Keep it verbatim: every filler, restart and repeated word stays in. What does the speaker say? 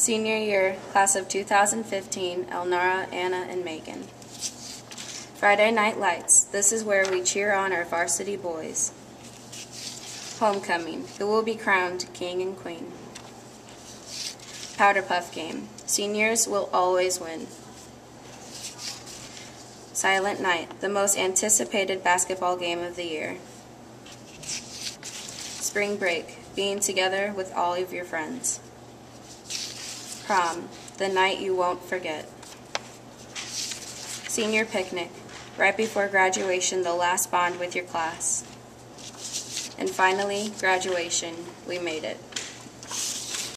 Senior year, class of two thousand fifteen, Elnara, Anna, and Megan. Friday Night Lights. This is where we cheer on our varsity boys. Homecoming. Who will be crowned king and queen? Powder Puff Game. Seniors will always win. Silent Night. The most anticipated basketball game of the year. Spring Break. Being together with all of your friends. Prom. The night you won't forget. Senior Picnic. Right before graduation, the last bond with your class. And finally, graduation. We made it.